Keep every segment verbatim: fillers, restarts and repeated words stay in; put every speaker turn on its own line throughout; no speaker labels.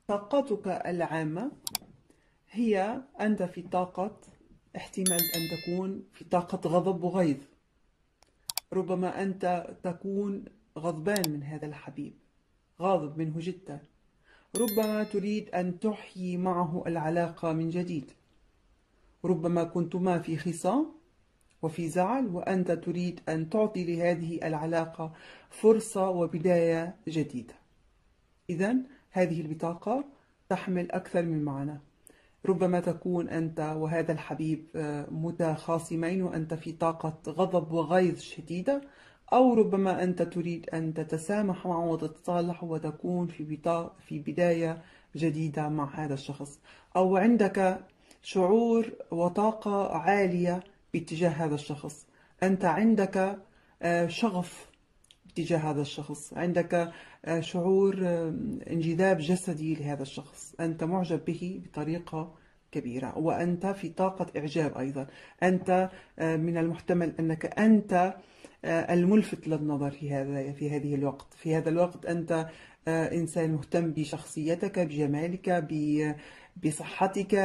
طاقتك العامة هي أنت في طاقة، احتمال أن تكون في طاقة غضب وغيظ. ربما أنت تكون غضبان من هذا الحبيب، غاضب منه جدا. ربما تريد أن تحيي معه العلاقة من جديد. ربما كنتما في خصام وفي زعل، وأنت تريد أن تعطي لهذه العلاقة فرصة وبداية جديدة. إذن هذه البطاقة تحمل أكثر من معنى. ربما تكون أنت وهذا الحبيب متخاصمين وأنت في طاقة غضب وغيظ شديدة، أو ربما أنت تريد أن تتسامح معه وتتصالح وتكون في في بداية جديدة مع هذا الشخص، أو عندك شعور وطاقة عالية باتجاه هذا الشخص. أنت عندك شغف تجاه هذا الشخص، عندك شعور انجذاب جسدي لهذا الشخص، أنت معجب به بطريقة كبيرة، وأنت في طاقة إعجاب أيضا. أنت من المحتمل أنك أنت الملفت للنظر في هذا في هذه الوقت في هذا الوقت أنت إنسان مهتم بشخصيتك، بجمالك، بصحتك،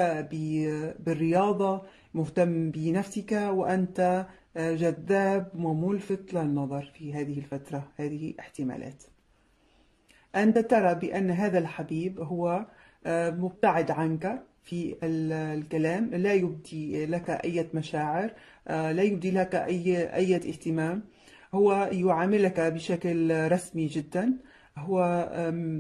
بالرياضة، مهتم بنفسك، وأنت جذاب وملفت للنظر في هذه الفترة. هذه احتمالات. أنت ترى بأن هذا الحبيب هو مبتعد عنك في الكلام، لا يبدي لك أي مشاعر، لا يبدي لك أي أي اهتمام. هو يعاملك بشكل رسمي جدا. هو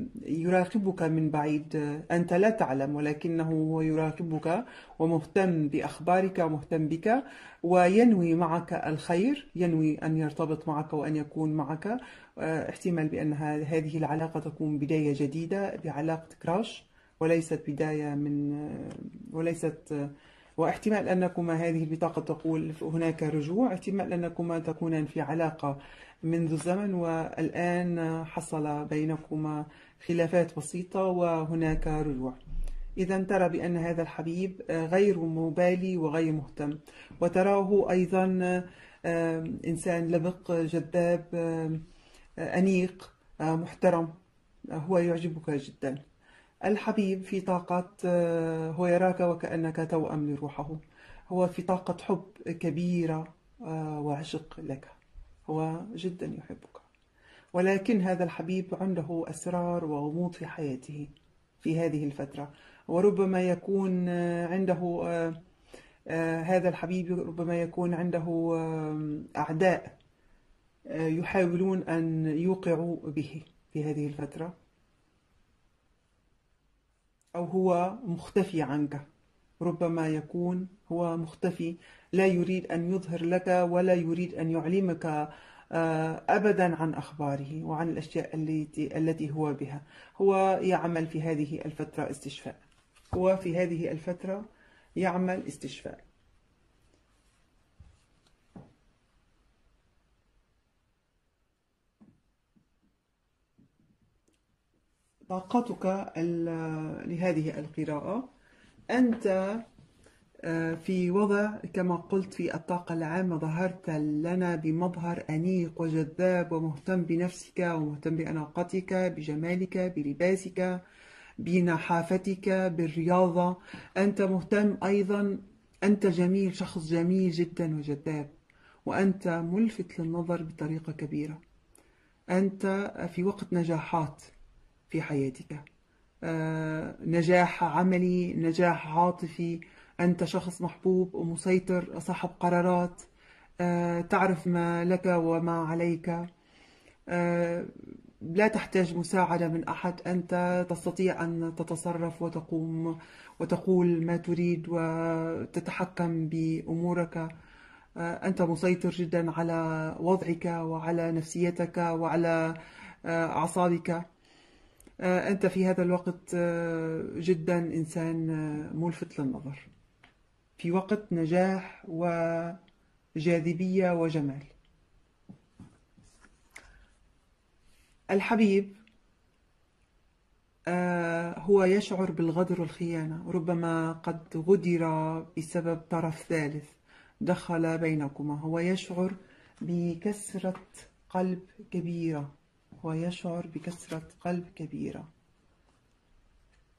يراقبك من بعيد، أنت لا تعلم، ولكنه هو يراقبك ومهتم بأخبارك ومهتم بك، وينوي معك الخير، ينوي أن يرتبط معك وأن يكون معك. احتمال بأن هذه العلاقة تكون بداية جديدة بعلاقة كراش، وليست بداية من وليست واحتمال أنكما، هذه البطاقة تقول هناك رجوع، احتمال أنكما تكونان في علاقة منذ زمن والآن حصل بينكما خلافات بسيطة وهناك رجوع. إذا ترى بأن هذا الحبيب غير مبالي وغير مهتم، وتراه أيضا إنسان لبق، جذاب، أنيق، محترم. هو يعجبك جدا. الحبيب في طاقة، هو يراك وكأنك توأم لروحه. هو في طاقة حب كبيرة وعشق لك. هو جدا يحبك، ولكن هذا الحبيب عنده أسرار وغموض في حياته في هذه الفترة. وربما يكون عنده هذا الحبيب ربما يكون عنده أعداء يحاولون أن يوقعوا به في هذه الفترة، أو هو مختفي عنك. ربما يكون هو مختفي، لا يريد أن يظهر لك ولا يريد أن يعلمك أبدا عن أخباره وعن الأشياء التي التي هو بها. هو يعمل في هذه الفترة استشفاء. هو في هذه الفترة يعمل استشفاء. طاقتك لهذه القراءة، أنت في وضع كما قلت في الطاقة العامة، ظهرت لنا بمظهر أنيق وجذاب ومهتم بنفسك ومهتم بأناقتك، بجمالك، بلباسك، بنحافتك، بالرياضة. أنت مهتم أيضا، أنت جميل، شخص جميل جدا وجذاب، وأنت ملفت للنظر بطريقة كبيرة. أنت في وقت نجاحات في حياتك، نجاح عملي، نجاح عاطفي. أنت شخص محبوب ومسيطر، صاحب قرارات، تعرف ما لك وما عليك، لا تحتاج مساعدة من أحد. أنت تستطيع أن تتصرف وتقوم وتقول ما تريد وتتحكم بأمورك. أنت مسيطر جدا على وضعك وعلى نفسيتك وعلى أعصابك. أنت في هذا الوقت جدا إنسان ملفت للنظر، في وقت نجاح وجاذبية وجمال. الحبيب هو يشعر بالغدر والخيانة، ربما قد غدر بسبب طرف ثالث دخل بينكما. هو يشعر بكسرة قلب كبيرة، هو يشعر بكسرة قلب كبيرة.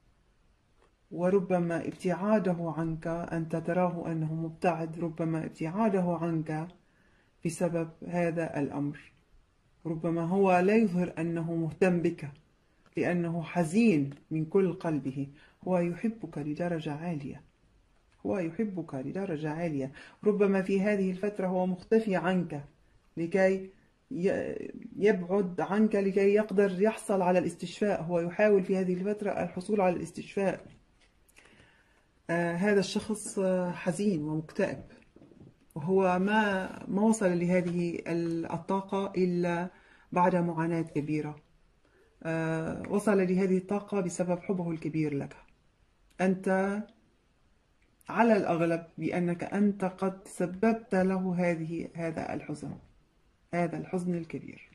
وربما ابتعاده عنك أنت تراه أنه مبتعد، ربما ابتعاده عنك بسبب هذا الأمر. ربما هو لا يظهر أنه مهتم بك لأنه حزين من كل قلبه. هو يحبك لدرجة عالية، هو يحبك لدرجة عالية. ربما في هذه الفترة هو مختفي عنك لكي يبعد عنك لكي يقدر يحصل على الاستشفاء. هو يحاول في هذه الفترة الحصول على الاستشفاء. آه هذا الشخص حزين ومكتئب، وهو ما ما وصل لهذه الطاقة إلا بعد معاناة كبيرة. آه وصل لهذه الطاقة بسبب حبه الكبير لك. أنت على الأغلب بأنك أنت قد سببت له هذه هذا الحزن، هذا الحزن الكبير.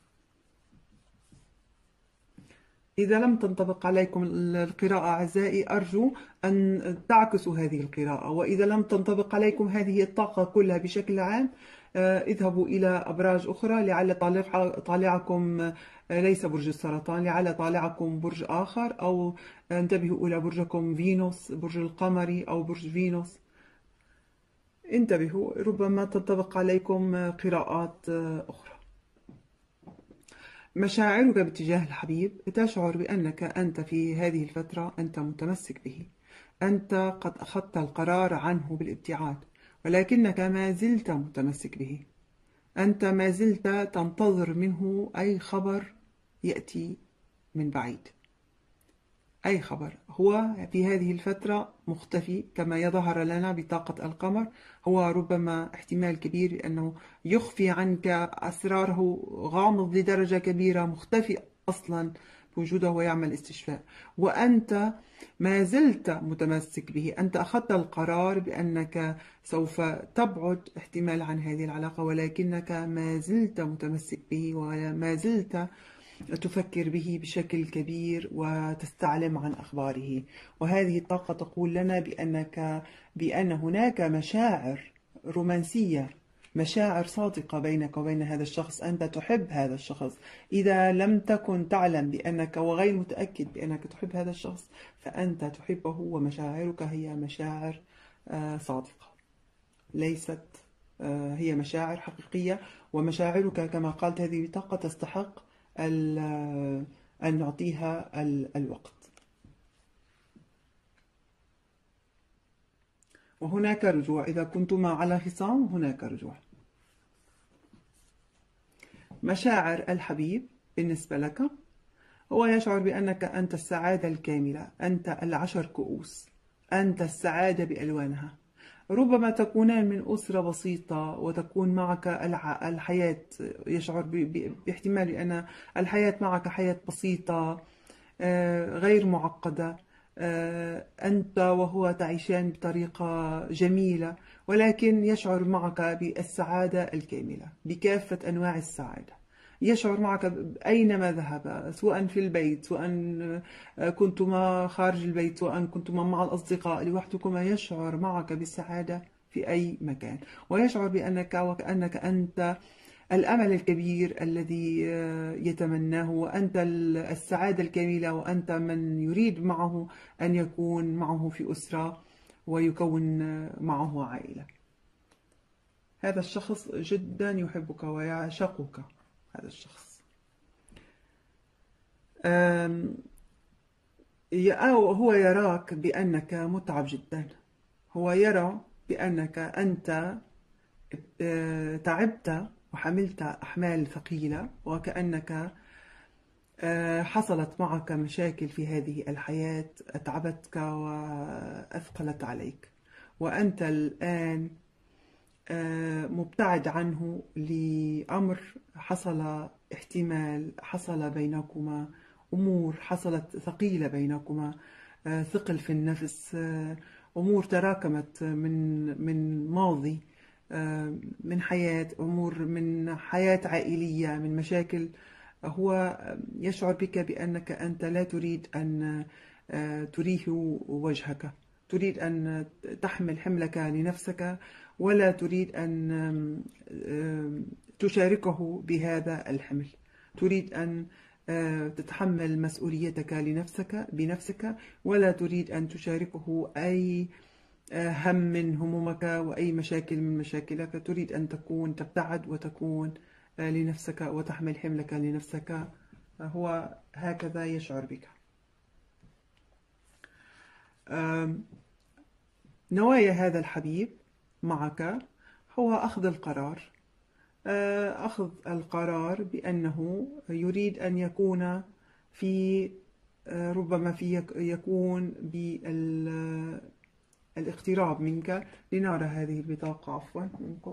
إذا لم تنطبق عليكم القراءة أعزائي أرجو أن تعكسوا هذه القراءة، وإذا لم تنطبق عليكم هذه الطاقة كلها بشكل عام اذهبوا إلى أبراج أخرى، لعل طالعكم ليس برج السرطان، لعل طالعكم برج آخر، أو انتبهوا إلى برجكم فينوس، برج القمري أو برج فينوس. انتبهوا، ربما تنطبق عليكم قراءات أخرى. مشاعرك باتجاه الحبيب، تشعر بأنك أنت في هذه الفترة أنت متمسك به، أنت قد أخذت القرار عنه بالابتعاد، ولكنك ما زلت متمسك به. أنت ما زلت تنتظر منه أي خبر يأتي من بعيد، أي خبر. هو في هذه الفترة مختفي كما يظهر لنا بطاقة القمر. هو ربما احتمال كبير أنه يخفي عنك أسراره، غامض لدرجة كبيرة، مختفي أصلا بوجوده ويعمل استشفاء، وأنت ما زلت متمسك به. أنت أخذت القرار بأنك سوف تبعد احتمال عن هذه العلاقة، ولكنك ما زلت متمسك به وما زلت تفكر به بشكل كبير وتستعلم عن أخباره. وهذه الطاقة تقول لنا بأنك بأن هناك مشاعر رومانسية، مشاعر صادقة بينك وبين هذا الشخص. أنت تحب هذا الشخص. إذا لم تكن تعلم بأنك وغير متأكد بأنك تحب هذا الشخص فأنت تحبه، ومشاعرك هي مشاعر صادقة، ليست هي مشاعر حقيقية. ومشاعرك كما قالت هذه الطاقة تستحق أن نعطيها الوقت. وهناك رجوع، إذا كنتما على خصام هناك رجوع. مشاعر الحبيب بالنسبة لك، هو يشعر بأنك أنت السعادة الكاملة، أنت العشر كؤوس، أنت السعادة بألوانها. ربما تكونان من أسرة بسيطة وتكون معك الحياة، يشعر باحتمال أن الحياة معك حياة بسيطة غير معقدة. أنت وهو تعيشان بطريقة جميلة، ولكن يشعر معك بالسعادة الكاملة، بكافة أنواع السعادة. يشعر معك أينما ذهب، سواء في البيت، سواء كنتما خارج البيت، سواء كنتما مع الأصدقاء لوحدكما، يشعر معك بالسعادة في أي مكان. ويشعر بأنك وكأنك أنت الأمل الكبير الذي يتمناه، وأنت السعادة الكاملة، وأنت من يريد معه أن يكون معه في أسرة ويكون معه عائلة. هذا الشخص جدا يحبك ويعشقك. هذا الشخص هو يراك بأنك متعب جدا، هو يرى بأنك أنت تعبت وحملت أحمال ثقيلة، وكأنك حصلت معك مشاكل في هذه الحياة أتعبتك وأثقلت عليك، وأنت الآن مبتعد عنه لأمر حصل، احتمال حصل بينكما أمور حصلت ثقيلة بينكما، ثقل في النفس، أمور تراكمت من من ماضي، من حياة، أمور من حياة عائلية، من مشاكل. هو يشعر بك بأنك أنت لا تريد أن تريه وجهك، تريد أن تحمل حملك لنفسك، ولا تريد أن تشاركه بهذا الحمل. تريد أن تتحمل مسؤوليتك لنفسك بنفسك، ولا تريد أن تشاركه أي هم من همومك وأي مشاكل من مشاكلك. تريد أن تكون تبتعد وتكون لنفسك وتحمل حملك لنفسك. هو هكذا يشعر بك. نوايا هذا الحبيب معك هو أخذ القرار أخذ القرار بأنه يريد أن يكون في ربما في يكون بالاقتراب منك. لنرى هذه البطاقة عفوا منكم.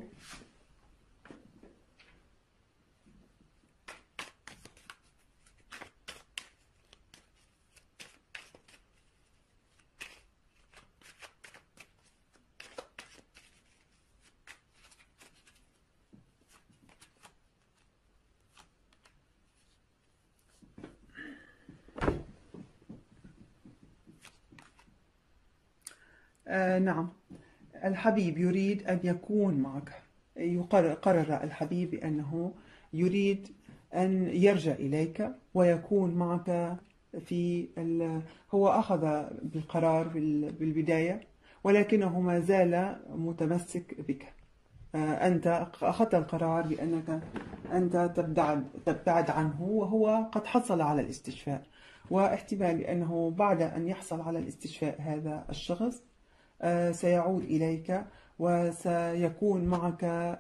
آه نعم، الحبيب يريد أن يكون معك. يقرر قرر الحبيب بأنه يريد أن يرجع إليك ويكون معك في ال... هو أخذ بالقرار بالبداية، ولكنه ما زال متمسك بك. آه أنت أخذت القرار بأنك أنت تبتعد تبتعد عنه، وهو قد حصل على الاستشفاء، واحتمال أنه بعد أن يحصل على الاستشفاء هذا الشخص سيعود إليك وسيكون معك،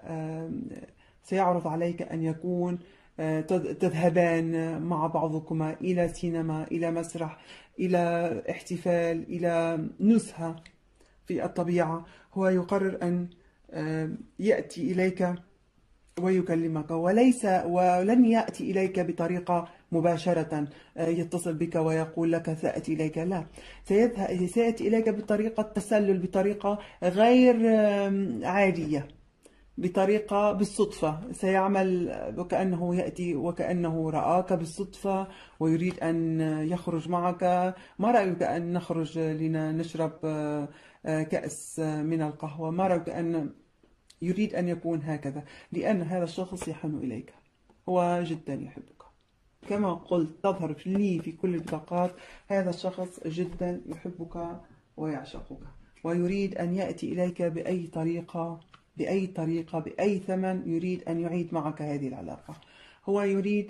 سيعرض عليك أن يكون تذهبان مع بعضكما إلى سينما، إلى مسرح، إلى احتفال، إلى نزهة في الطبيعة. هو يقرر أن يأتي إليك ويكلمك، وليس ولن يأتي إليك بطريقة مباشرة يتصل بك ويقول لك سأتي إليك، لا، سيأتي إليك بطريقة تسلل، بطريقة غير عادية، بطريقة بالصدفة. سيعمل وكأنه يأتي وكأنه رآك بالصدفة ويريد أن يخرج معك. ما رأيك أن نخرج لنشرب كأس من القهوة؟ ما رأيك أن يريد أن يكون هكذا؟ لأن هذا الشخص يحن إليك، هو جدا يحبك. كما قلت تظهر لي في كل البطاقات، هذا الشخص جدا يحبك ويعشقك، ويريد أن يأتي إليك بأي طريقة بأي طريقة بأي ثمن. يريد أن يعيد معك هذه العلاقة. هو يريد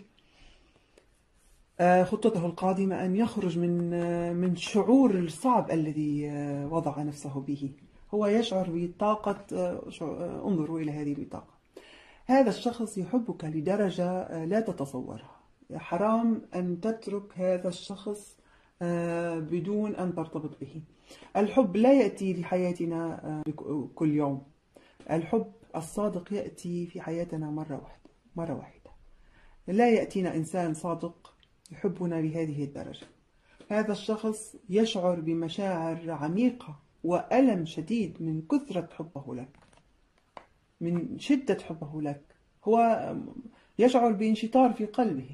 خطته القادمة أن يخرج من من الشعور الصعب الذي وضع نفسه به. هو يشعر بطاقة، انظروا إلى هذه البطاقة. هذا الشخص يحبك لدرجة لا تتصورها. حرام أن تترك هذا الشخص بدون أن ترتبط به. الحب لا يأتي لحياتنا كل يوم. الحب الصادق يأتي في حياتنا مرة واحدة مرة واحدة. لا يأتينا إنسان صادق يحبنا بهذه الدرجة. هذا الشخص يشعر بمشاعر عميقة وألم شديد من كثرة حبه لك، من شدة حبه لك. هو يشعر بانشطار في قلبه.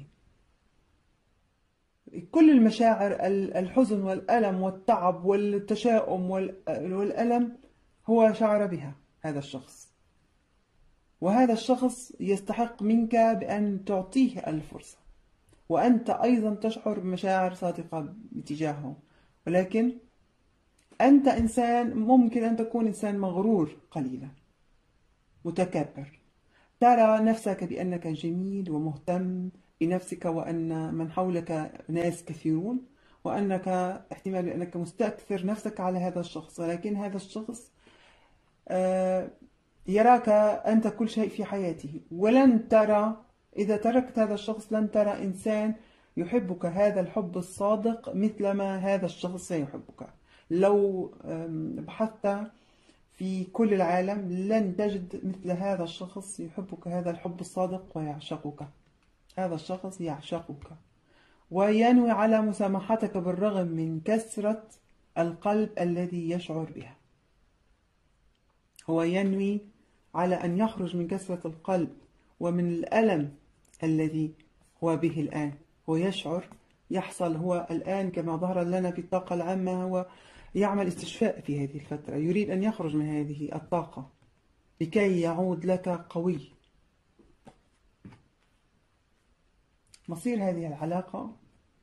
كل المشاعر، الحزن والألم والتعب والتشاؤم والألم، هو شعر بها هذا الشخص. وهذا الشخص يستحق منك بأن تعطيه الفرصة، وأنت أيضا تشعر بمشاعر صادقة باتجاهه. ولكن أنت إنسان، ممكن أن تكون إنسان مغرور قليلا، متكبر، ترى نفسك بأنك جميل ومهتم بنفسك، وأن من حولك ناس كثيرون، وأنك احتمال أنك مستكثر نفسك على هذا الشخص. ولكن هذا الشخص يراك أنت كل شيء في حياته، ولن ترى، إذا تركت هذا الشخص لن ترى إنسان يحبك هذا الحب الصادق مثلما هذا الشخص سيحبك. لو بحثت في كل العالم لن تجد مثل هذا الشخص يحبك هذا الحب الصادق ويعشقك. هذا الشخص يعشقك وينوي على مسامحتك بالرغم من كسرة القلب الذي يشعر بها. هو ينوي على أن يخرج من كسرة القلب ومن الألم الذي هو به الآن. هو يشعر يحصل هو الآن كما ظهر لنا في الطاقة العامة، هو يعمل استشفاء في هذه الفترة. يريد أن يخرج من هذه الطاقة لكي يعود لك قوي. مصير هذه العلاقة،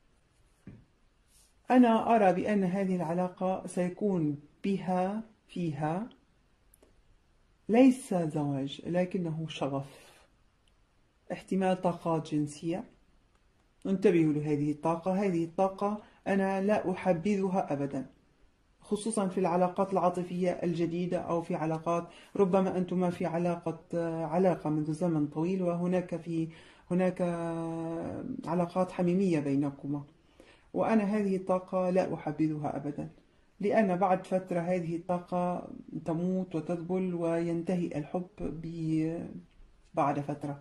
أنا أرى بأن هذه العلاقة سيكون بها فيها ليس زواج لكنه شغف، احتمال طاقات جنسية. انتبهوا لهذه الطاقة. هذه الطاقة أنا لا أحبذها أبدا، خصوصا في العلاقات العاطفية الجديدة أو في علاقات ربما أنتما في علاقة علاقة منذ زمن طويل، وهناك في هناك علاقات حميمية بينكما، وأنا هذه الطاقة لا أحبذها أبدا، لأن بعد فترة هذه الطاقة تموت وتذبل وينتهي الحب بعد فترة.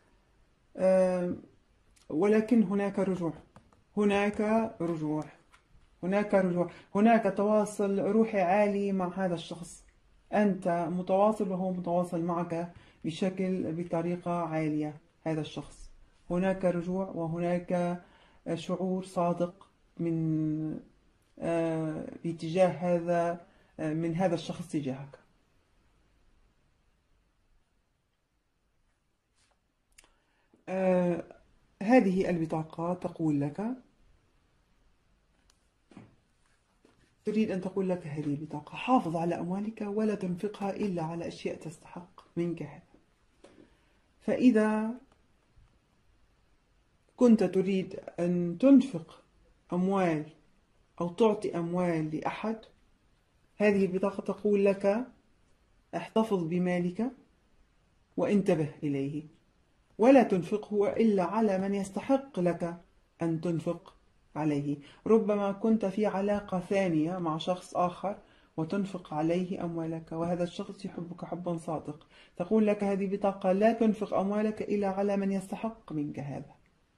ولكن هناك رجوع، هناك رجوع هناك رجوع هناك تواصل روحي عالي مع هذا الشخص. أنت متواصل وهو متواصل معك بشكل بطريقة عالية. هذا الشخص هناك رجوع، وهناك شعور صادق من آه باتجاه هذا آه من هذا الشخص تجاهك. آه هذه البطاقة تقول لك، تريد أن تقول لك هذه البطاقة: حافظ على أموالك ولا تنفقها إلا على أشياء تستحق منك هذا. فإذا كنت تريد أن تنفق أموال أو تعطي أموال لأحد، هذه البطاقة تقول لك: احتفظ بمالك وانتبه إليه، ولا تنفقه إلا على من يستحق لك أن تنفق عليه. ربما كنت في علاقة ثانية مع شخص آخر وتنفق عليه أموالك، وهذا الشخص يحبك حبا صادق. تقول لك هذه بطاقة: لا تنفق أموالك إلا على من يستحق منك هذا.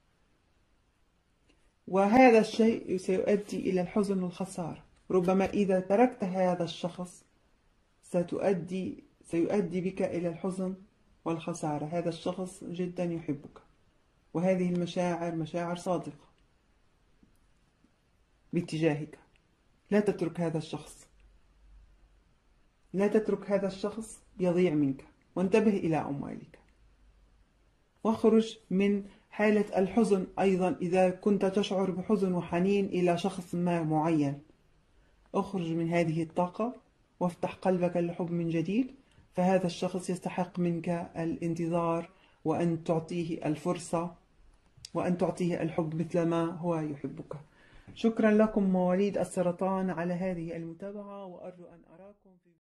وهذا الشيء سيؤدي إلى الحزن والخسارة. ربما إذا تركت هذا الشخص ستؤدي سيؤدي بك إلى الحزن والخسارة. هذا الشخص جدا يحبك، وهذه المشاعر مشاعر صادقة باتجاهك. لا تترك هذا الشخص، لا تترك هذا الشخص يضيع منك، وانتبه إلى أموالك، واخرج من حالة الحزن. أيضا إذا كنت تشعر بحزن وحنين إلى شخص ما معين، اخرج من هذه الطاقة وافتح قلبك للحب من جديد، فهذا الشخص يستحق منك الانتظار، وأن تعطيه الفرصة، وأن تعطيه الحب مثلما هو يحبك. شكرا لكم مواليد السرطان على هذه المتابعة، وأرجو أن أراكم في